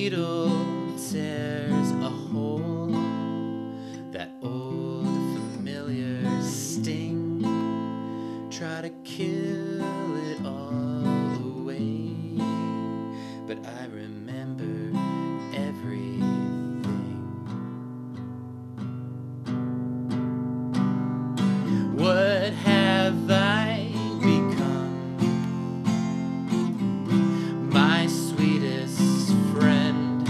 needle tears a hole, that old familiar sting. Try to kill it all away, but I remember everything. What have I become? My sweetest friend.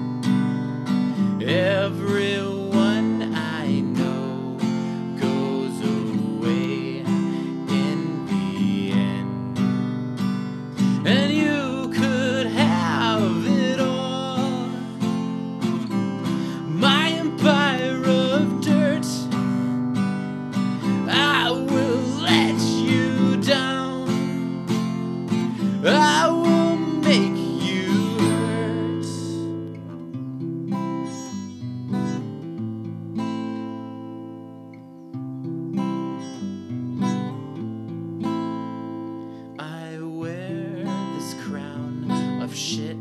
Everyone I know goes away in the end, and you could have it all. My empire of dirt, I will let you down. I will make you hurt. I wear this crown of shit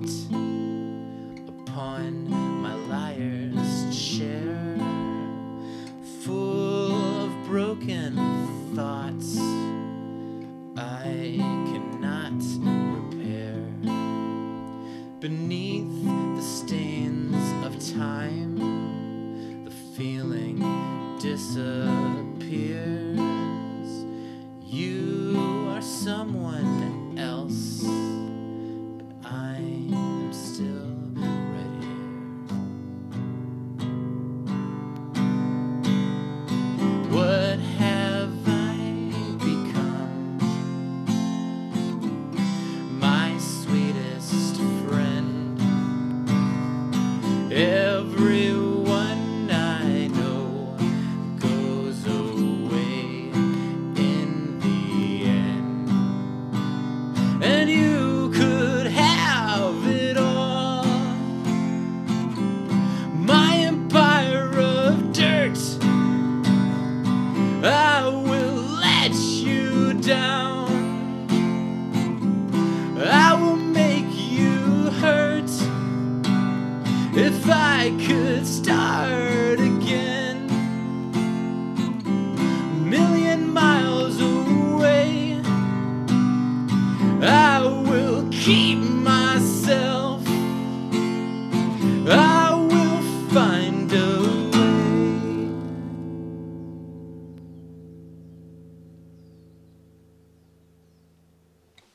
upon my liar's chair, full of broken thoughts I cannot repair. Beneath the stains of time, the feeling disappears. You are someone else, but I am still right here. What have I become? My sweetest friend. Everyone I know goes away in the end, and you could have it all. My empire of dirt, I will let you down. I will make you hurt. If I could stop